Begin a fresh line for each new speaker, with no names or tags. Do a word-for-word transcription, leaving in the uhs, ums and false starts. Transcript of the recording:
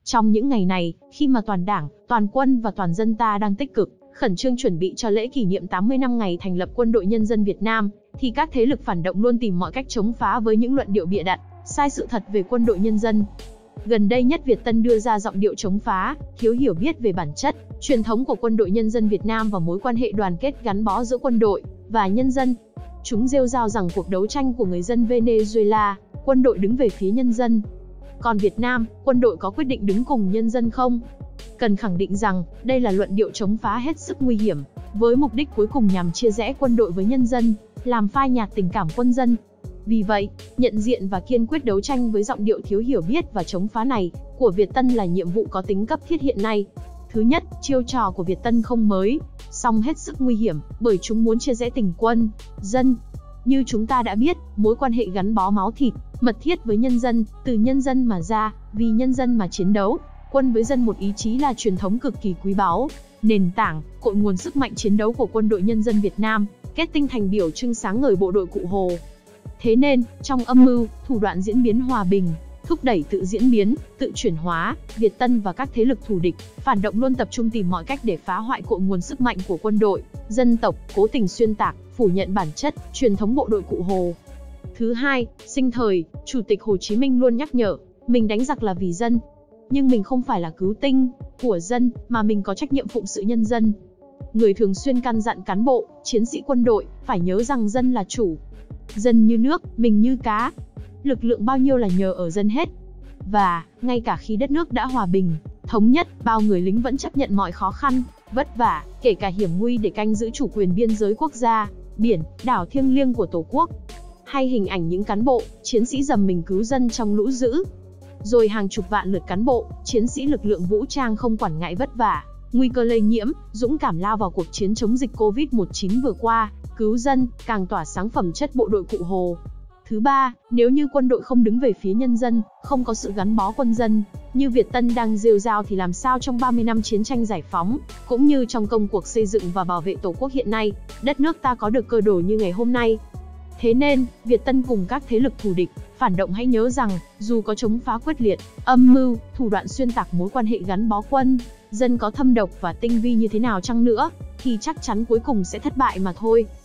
Trong những ngày này, khi mà toàn đảng, toàn quân và toàn dân ta đang tích cực, khẩn trương chuẩn bị cho lễ kỷ niệm tám mươi năm ngày thành lập Quân đội Nhân dân Việt Nam, thì các thế lực phản động luôn tìm mọi cách chống phá với những luận điệu bịa đặt, sai sự thật về Quân đội Nhân dân. Gần đây nhất Việt Tân đưa ra giọng điệu chống phá, thiếu hiểu biết về bản chất, truyền thống của Quân đội Nhân dân Việt Nam và mối quan hệ đoàn kết gắn bó giữa quân đội và nhân dân. Chúng rêu rao rằng cuộc đấu tranh của người dân Venezuela, quân đội đứng về phía nhân dân. Còn Việt Nam, quân đội có quyết định đứng cùng nhân dân không? Cần khẳng định rằng, đây là luận điệu chống phá hết sức nguy hiểm, với mục đích cuối cùng nhằm chia rẽ quân đội với nhân dân, làm phai nhạt tình cảm quân dân. Vì vậy, nhận diện và kiên quyết đấu tranh với giọng điệu thiếu hiểu biết và chống phá này của Việt Tân là nhiệm vụ có tính cấp thiết hiện nay. Thứ nhất, chiêu trò của Việt Tân không mới, song hết sức nguy hiểm, bởi chúng muốn chia rẽ tình quân, dân. Như chúng ta đã biết, mối quan hệ gắn bó máu thịt, mật thiết với nhân dân, từ nhân dân mà ra, vì nhân dân mà chiến đấu. Quân với dân một ý chí là truyền thống cực kỳ quý báu, nền tảng, cội nguồn sức mạnh chiến đấu của Quân đội Nhân dân Việt Nam, kết tinh thành biểu trưng sáng ngời bộ đội Cụ Hồ. Thế nên, trong âm mưu, thủ đoạn diễn biến hòa bình, thúc đẩy tự diễn biến, tự chuyển hóa, Việt Tân và các thế lực thù địch, phản động luôn tập trung tìm mọi cách để phá hoại cội nguồn sức mạnh của quân đội, dân tộc, cố tình xuyên tạc, phủ nhận bản chất, truyền thống bộ đội Cụ Hồ. Thứ hai, sinh thời, Chủ tịch Hồ Chí Minh luôn nhắc nhở, mình đánh giặc là vì dân. Nhưng mình không phải là cứu tinh của dân, mà mình có trách nhiệm phụng sự nhân dân. Người thường xuyên căn dặn cán bộ, chiến sĩ quân đội, phải nhớ rằng dân là chủ. Dân như nước, mình như cá. Lực lượng bao nhiêu là nhờ ở dân hết. Và, ngay cả khi đất nước đã hòa bình, thống nhất, bao người lính vẫn chấp nhận mọi khó khăn, vất vả, kể cả hiểm nguy để canh giữ chủ quyền biên giới quốc gia, biển, đảo thiêng liêng của Tổ quốc. Hay hình ảnh những cán bộ, chiến sĩ dầm mình cứu dân trong lũ dữ. Rồi hàng chục vạn lượt cán bộ, chiến sĩ lực lượng vũ trang không quản ngại vất vả, nguy cơ lây nhiễm, dũng cảm lao vào cuộc chiến chống dịch Covid mười chín vừa qua, cứu dân, càng tỏa sáng phẩm chất bộ đội Cụ Hồ. Thứ ba, nếu như quân đội không đứng về phía nhân dân, không có sự gắn bó quân dân, như Việt Tân đang rêu rao thì làm sao trong ba mươi năm chiến tranh giải phóng, cũng như trong công cuộc xây dựng và bảo vệ Tổ quốc hiện nay, đất nước ta có được cơ đồ như ngày hôm nay. Thế nên, Việt Tân cùng các thế lực thù địch, phản động hãy nhớ rằng, dù có chống phá quyết liệt, âm mưu, thủ đoạn xuyên tạc mối quan hệ gắn bó quân, dân có thâm độc và tinh vi như thế nào chăng nữa, thì chắc chắn cuối cùng sẽ thất bại mà thôi.